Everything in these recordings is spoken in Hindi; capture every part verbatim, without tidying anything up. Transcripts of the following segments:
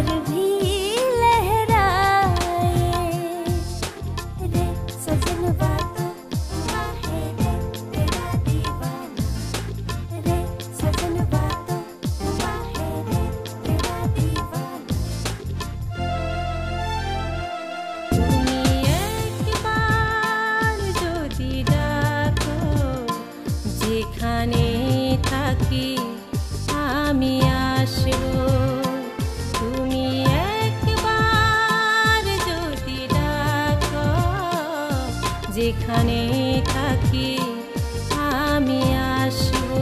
भी लहराए रे सजनवा तो हुआ है रे तेरा दीवाना रे सजनवा तो हुआ है रे तेरा दीवाना। তুমি একবার যদি ডাকো যেখানে থাকি আমি আসবো। তুমি একবার যদি ডাকো যেখানে থাকি আমি আসবো।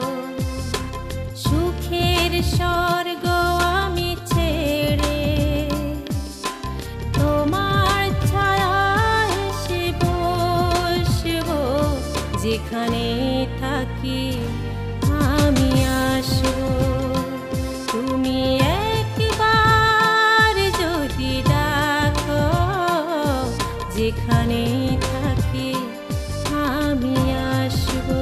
সুখের স্বর্গ আমি ছেড়ে তোমার ছায়ায় এসে বসবো। যেখানে থাকি আমি আসবো। তুমি একবার যদি ডাকো যেখানে থাকি আমি আসবো।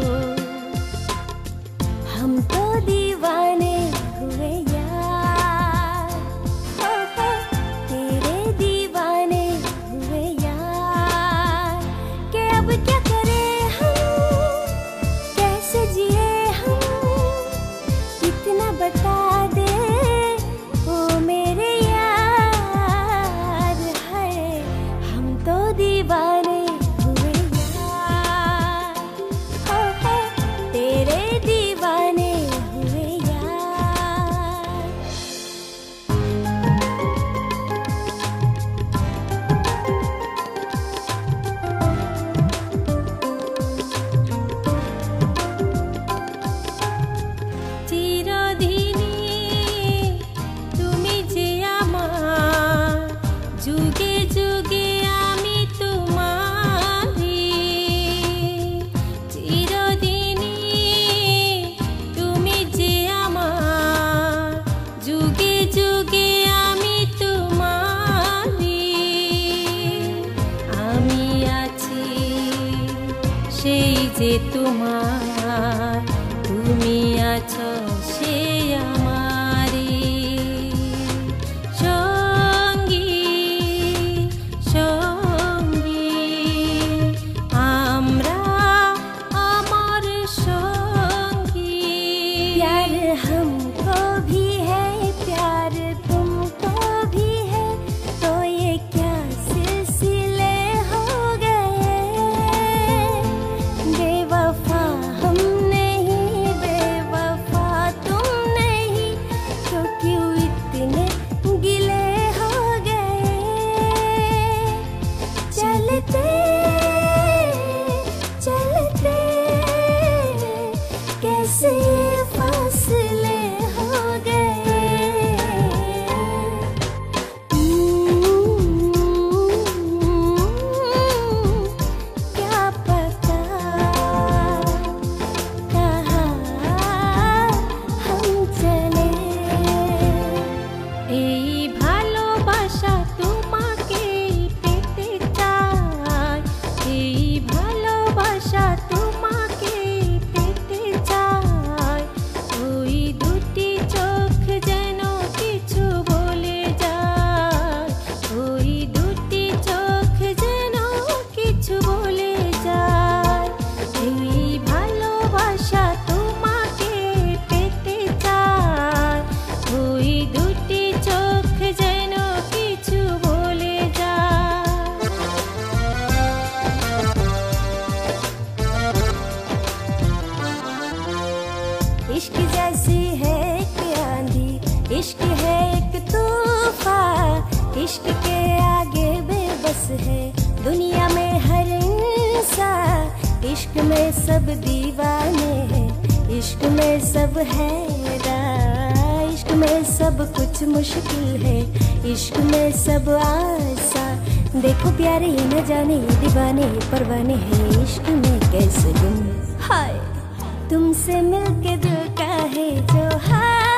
हम तो दीवाने हुए यार हो हो तेरे दीवाने हुए यार कि अब क्या करें हम कैसे जिए हम कितना बता दे ओ मेरे यार है। हम तो दीवाने हुए यार हो हो तेरे दीवाने हुए यार। চিরদিনই তুমি যে আমার যুগে যুগে আমি তোমারি। চিরদিনই তুমি যে আমার যুগে যুগে আমি তোমারি। আমি আছি সেই যে তোমার তুমি আছো সে আমারি সঙ্গী সঙ্গী। আমরা আমার সঙ্গী। प्यार हमको भी है प्यार तुमको भी है तो ये क्या सिलसिले हो गए। बेवफा हम नहीं बेवफा तुम नहीं तो क्यों इतने गिले हो गए। चलते चलते कैसे फासले हो गए। क्या पता कहाँ हम चले। এই ভালোবাসা তোমাকে পেতে চাই। এই ভালোবাসা তোমাকে পেতে চাই। ওই দুটি চোখ যেন কিছু বলে যায়। ওই দুটি চোখ যেন কিছু বলে যায়। এই ভালোবাসা তোমাকে পেতে চাই। ওই দুটি চোখ যেন কিছু বলে যায়। इश्क जैसी है एक आंधी इश्क है एक तूफान। इश्क के आगे बेबस है दुनिया में हर इंसान। इश्क में सब दीवाने हैं इश्क में सब हैरान। इश्क में सब कुछ मुश्किल है इश्क में सब आसान। देखो प्यारे ये न जाने ये दीवाने ये परवाने हैं इश्क में कैसे गुम। हाय तुमसे मिलके दिल का है जो हाय।